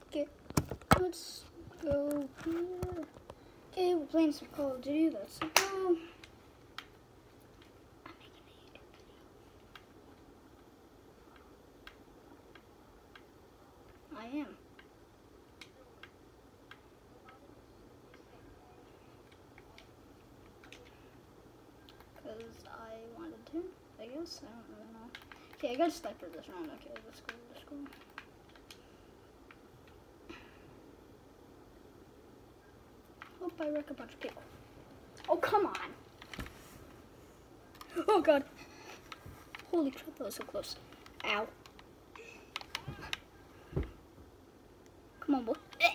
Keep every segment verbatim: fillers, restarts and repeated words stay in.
Okay, let's go here. Okay, we're playing some Call of Duty. Let's go. I am. Because I wanted to, I guess. I don't really know. Okay, I got a sniper this round. Okay, let's go, let's go. Hope I wreck a bunch of people. Oh, come on. Oh, God. Holy crap, that was so close. Ow. Come on, boy. Eh.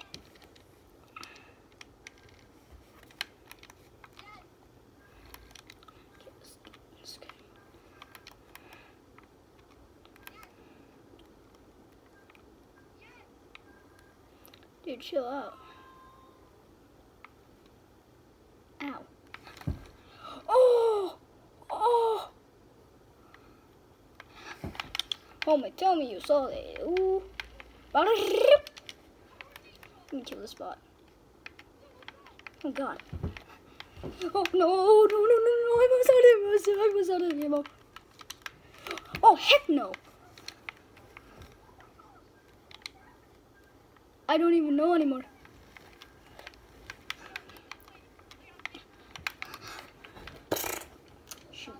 Dude, chill out. Ow. Oh! Oh! Oh my, tell me you saw that. Ooh. Let me kill this spot. Oh God. Oh no, no, no, no, no, I was out of ammo. I was out of ammo. Oh, heck no. I don't even know anymore. Shoot.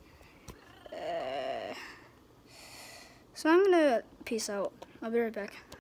Uh, so I'm gonna peace out. I'll be right back.